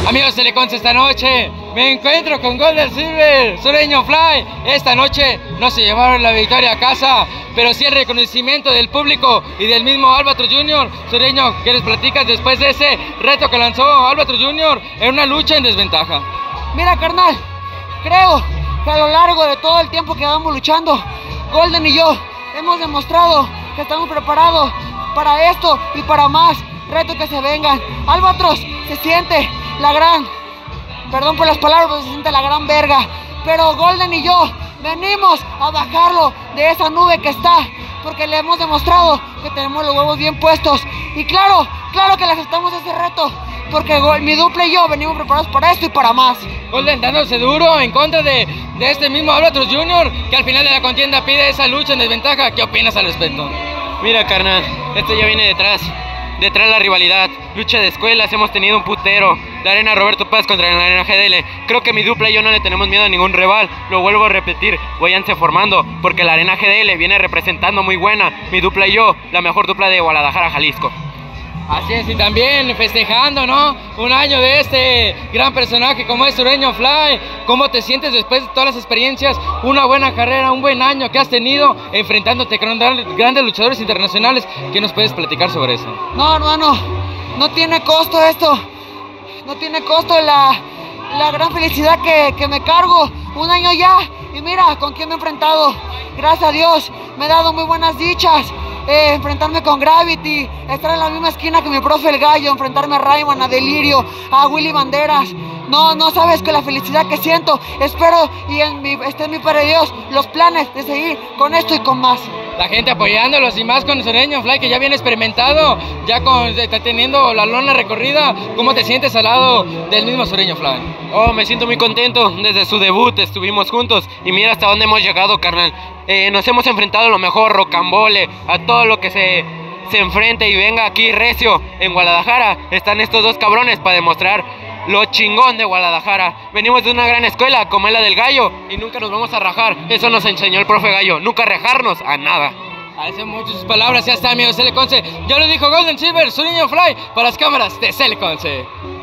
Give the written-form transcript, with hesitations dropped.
Amigos de Teleconce, esta noche me encuentro con Golden Silver, Sureño Fly. Esta noche no se llevaron la victoria a casa, pero sí el reconocimiento del público y del mismo Albatros Jr. Sureño, ¿qué les platicas después de ese reto que lanzó Albatros Jr. en una lucha en desventaja? Mira, carnal, creo que a lo largo de todo el tiempo que vamos luchando, Golden y yo hemos demostrado que estamos preparados para esto y para más retos que se vengan. Albatros se siente la gran, perdón por las palabras, pero se siente la gran verga, pero Golden y yo venimos a bajarlo de esa nube que está, porque le hemos demostrado que tenemos los huevos bien puestos. Y claro que le aceptamos ese reto, porque mi dupla y yo venimos preparados para esto y para más. Golden dándose duro en contra de este mismo Albatros Jr., que al final de la contienda pide esa lucha en desventaja. ¿Qué opinas al respecto? Mira, carnal, esto ya viene detrás la rivalidad, lucha de escuelas, hemos tenido un putero, la Arena Roberto Paz contra la Arena GDL. Creo que mi dupla y yo no le tenemos miedo a ningún rival, lo vuelvo a repetir, váyanse formando, porque la Arena GDL viene representando muy buena, mi dupla y yo, la mejor dupla de Guadalajara, Jalisco. Así es, y también festejando, ¿no?, un año de este gran personaje como es Sureño Fly. ¿Cómo te sientes después de todas las experiencias? Una buena carrera, un buen año que has tenido enfrentándote con grandes luchadores internacionales. ¿Qué nos puedes platicar sobre eso? No, hermano, no tiene costo esto. No tiene costo la gran felicidad que me cargo. Un año ya, y mira con quién me he enfrentado. Gracias a Dios, me he dado muy buenas dichas. Enfrentarme con Gravity, estar en la misma esquina que mi profe El Gallo, enfrentarme a Rayman, a Delirio, a Willy Banderas. No sabes que la felicidad que siento. Espero y esté en mi Padre Dios los planes de seguir con esto y con más. La gente apoyándolos y más con Sureño Fly, que ya viene experimentado, ya teniendo la lona recorrida. ¿Cómo te sientes al lado del mismo Sureño Fly? Oh, me siento muy contento. Desde su debut estuvimos juntos y mira hasta dónde hemos llegado, carnal. Nos hemos enfrentado a lo mejor, rocambole, a todo lo que se enfrente y venga aquí recio en Guadalajara. Están estos dos cabrones para demostrar lo chingón de Guadalajara. Venimos de una gran escuela como es la del Gallo y nunca nos vamos a rajar. Eso nos enseñó el profe Gallo, nunca rajarnos a nada. Agradecen mucho sus palabras. Ya está, amigos de Teleconce. Ya lo dijo Golden Silver, Sureño Fly, para las cámaras de Teleconce.